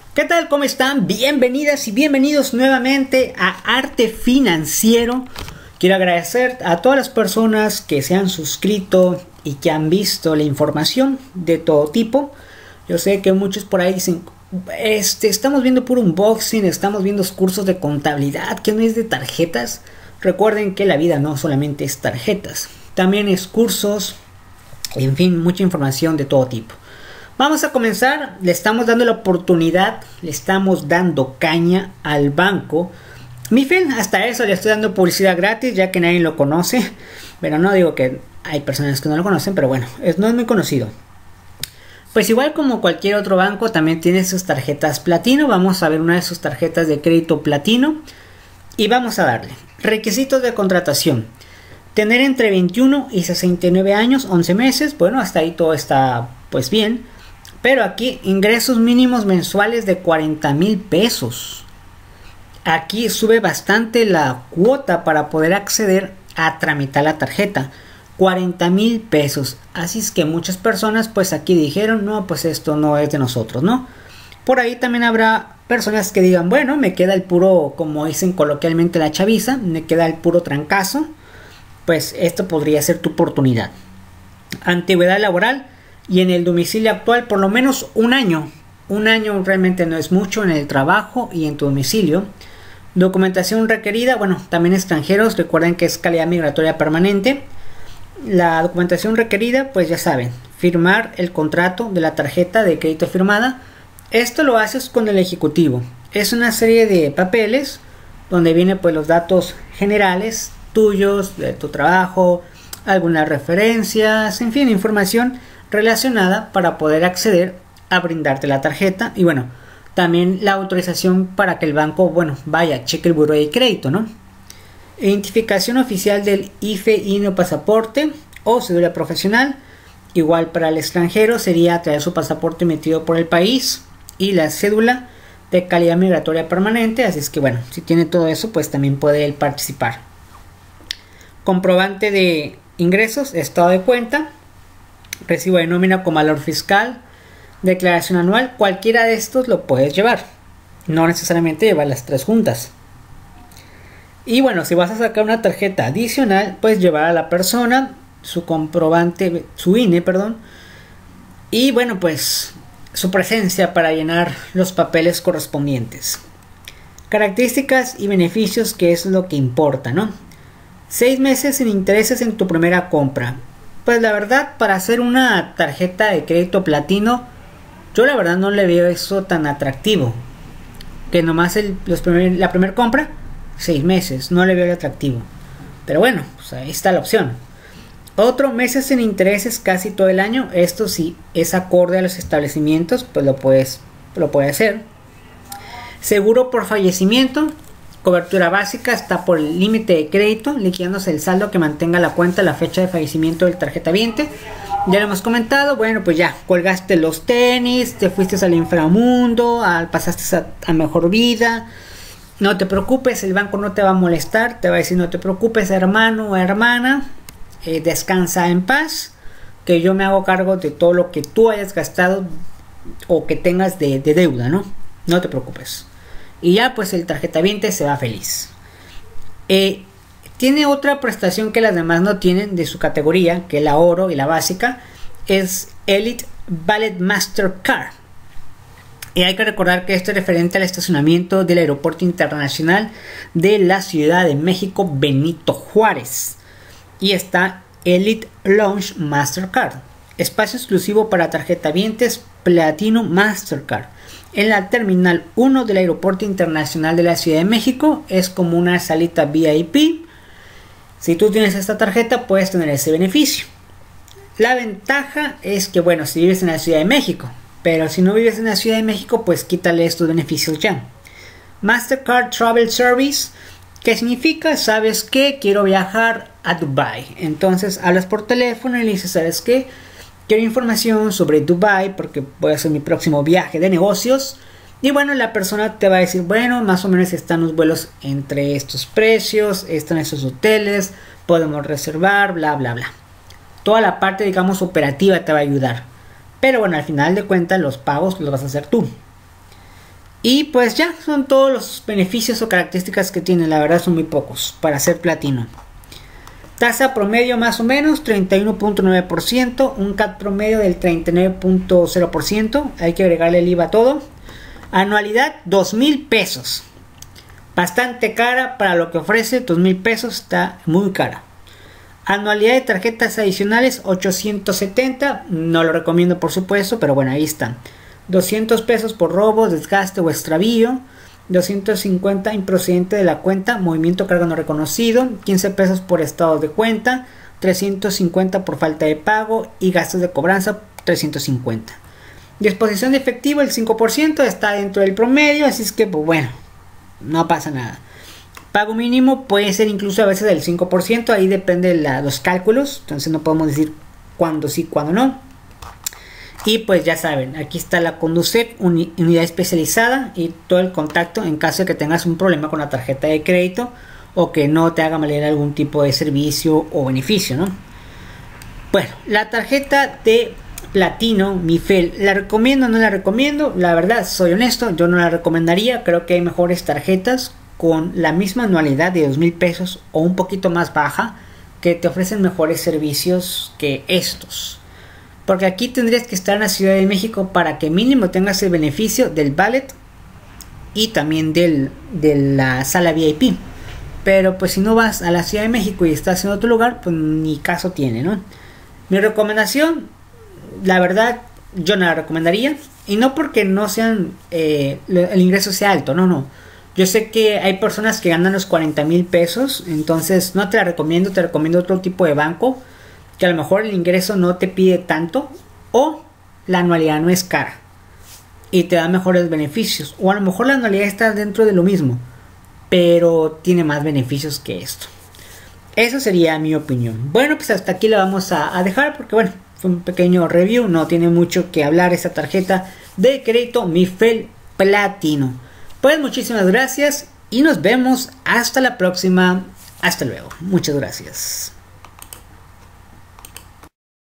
¿Qué tal? ¿Cómo están? Bienvenidas y bienvenidos nuevamente a Arte Financiero. Quiero agradecer a todas las personas que se han suscrito y que han visto la información de todo tipo. Yo sé que muchos por ahí dicen, estamos viendo puro unboxing, estamos viendo cursos de contabilidad, que no es de tarjetas. Recuerden que la vida no solamente es tarjetas, también es cursos, en fin, mucha información de todo tipo. Vamos a comenzar. Le estamos dando la oportunidad, le estamos dando caña al banco MIFIN. Hasta eso le estoy dando publicidad gratis, ya que nadie lo conoce. Pero no digo que hay personas que no lo conocen, pero bueno, no es muy conocido. Pues igual como cualquier otro banco, también tiene sus tarjetas platino. Vamos a ver una de sus tarjetas de crédito platino y vamos a darle requisitos de contratación: tener entre 21 y 69 años, 11 meses. Bueno, hasta ahí todo está pues bien. Pero aquí ingresos mínimos mensuales de 40,000 pesos. Aquí sube bastante la cuota para poder acceder a tramitar la tarjeta. 40,000 pesos. Así es que muchas personas pues aquí dijeron, no, pues esto no es de nosotros, ¿no? Por ahí también habrá personas que digan, bueno, me queda el puro, como dicen coloquialmente la chaviza, me queda el puro trancazo. Pues esto podría ser tu oportunidad. Antigüedad laboral y en el domicilio actual por lo menos un año. Un año realmente no es mucho en el trabajo y en tu domicilio. Documentación requerida, bueno, también extranjeros, recuerden que es calidad migratoria permanente. La documentación requerida, pues ya saben, firmar el contrato de la tarjeta de crédito firmada. Esto lo haces con el ejecutivo. Es una serie de papeles donde vienen pues los datos generales tuyos, de tu trabajo, algunas referencias, en fin, información relacionada para poder acceder a brindarte la tarjeta. Y bueno, también la autorización para que el banco, bueno, vaya, cheque el buró de crédito, ¿no? Identificación oficial del IFE, INE o pasaporte o cédula profesional. Igual para el extranjero sería traer su pasaporte emitido por el país y la cédula de calidad migratoria permanente. Así es que bueno, si tiene todo eso, pues también puede él participar. Comprobante de ingresos, estado de cuenta, recibo de nómina con valor fiscal, declaración anual. Cualquiera de estos lo puedes llevar, no necesariamente llevar las tres juntas. Y bueno, si vas a sacar una tarjeta adicional, puedes llevar a la persona su comprobante, su INE, perdón, y bueno, pues su presencia para llenar los papeles correspondientes. Características y beneficios, que es lo que importa, ¿no? 6 meses sin intereses en tu primera compra. Pues la verdad, para hacer una tarjeta de crédito platino, yo la verdad no le veo eso tan atractivo. Que nomás la primera compra, 6 meses, no le veo el atractivo. Pero bueno, pues ahí está la opción. Otro, meses sin intereses casi todo el año. Esto sí es acorde a los establecimientos, pues lo puedes hacer. Seguro por fallecimiento. Cobertura básica hasta por el límite de crédito, liquidándose el saldo que mantenga la cuenta a la fecha de fallecimiento del tarjetaviente. Ya lo hemos comentado. Bueno, pues ya colgaste los tenis, te fuiste al inframundo, pasaste a mejor vida. No te preocupes, el banco no te va a molestar, te va a decir, no te preocupes, hermano o hermana, descansa en paz, que yo me hago cargo de todo lo que tú hayas gastado o que tengas de deuda, ¿no? No te preocupes. Y ya pues el tarjetaviente se va feliz. Tiene otra prestación que las demás no tienen de su categoría, que la oro y la básica, es Elite Ballet Mastercard. Y hay que recordar que esto es referente al estacionamiento del Aeropuerto Internacional de la Ciudad de México Benito Juárez. Y está Elite Lounge Mastercard, espacio exclusivo para tarjetavientes Platino Mastercard. En la Terminal 1 del Aeropuerto Internacional de la Ciudad de México. Es como una salita VIP. Si tú tienes esta tarjeta, puedes tener ese beneficio. La ventaja es que, bueno, si vives en la Ciudad de México, pero si no vives en la Ciudad de México, pues quítale estos beneficios ya. Mastercard Travel Service, ¿qué significa? ¿Sabes qué? Quiero viajar a Dubai. Entonces hablas por teléfono y le dices, ¿sabes qué? Quiero información sobre Dubai porque voy a hacer mi próximo viaje de negocios. Y bueno, la persona te va a decir, bueno, más o menos están los vuelos entre estos precios, están estos hoteles, podemos reservar, bla, bla, bla. Toda la parte, digamos, operativa te va a ayudar. Pero bueno, al final de cuentas los pagos los vas a hacer tú. Y pues ya son todos los beneficios o características que tiene. La verdad son muy pocos para ser platino. Tasa promedio más o menos 31.9%, un CAT promedio del 39.0%, hay que agregarle el IVA a todo. Anualidad 2,000 pesos, bastante cara para lo que ofrece. 2,000 pesos está muy cara. Anualidad de tarjetas adicionales 870, no lo recomiendo por supuesto, pero bueno, ahí están. 200 pesos por robo, desgaste o extravío. 250 improcedente de la cuenta, movimiento cargo no reconocido. 15 pesos por estado de cuenta. 350 por falta de pago y gastos de cobranza 350. Disposición de efectivo el 5%, está dentro del promedio, así es que pues bueno, no pasa nada. Pago mínimo puede ser incluso a veces del 5%, ahí depende de los cálculos, entonces no podemos decir cuándo sí, cuándo no. Y pues ya saben, aquí está la Conducef, unidad especializada, y todo el contacto en caso de que tengas un problema con la tarjeta de crédito o que no te haga valer algún tipo de servicio o beneficio, ¿no? Bueno, la tarjeta de platino Mifel, ¿la recomiendo o no la recomiendo? La verdad, soy honesto, yo no la recomendaría. Creo que hay mejores tarjetas con la misma anualidad de 2,000 pesos o un poquito más baja que te ofrecen mejores servicios que estos. Porque aquí tendrías que estar en la Ciudad de México para que mínimo tengas el beneficio del ballet y también de la sala VIP. Pero pues si no vas a la Ciudad de México y estás en otro lugar, pues ni caso tiene, ¿no? Mi recomendación, la verdad, yo no la recomendaría. Y no porque no sean el ingreso sea alto, no. Yo sé que hay personas que ganan los 40,000 pesos, entonces no te la recomiendo, te recomiendo otro tipo de banco, que a lo mejor el ingreso no te pide tanto o la anualidad no es cara y te da mejores beneficios, o a lo mejor la anualidad está dentro de lo mismo pero tiene más beneficios que esto. Eso sería mi opinión. Bueno, pues hasta aquí la vamos a dejar porque bueno, fue un pequeño review, no tiene mucho que hablar esta tarjeta de crédito Mifel Platino. Pues muchísimas gracias y nos vemos hasta la próxima. Hasta luego, muchas gracias.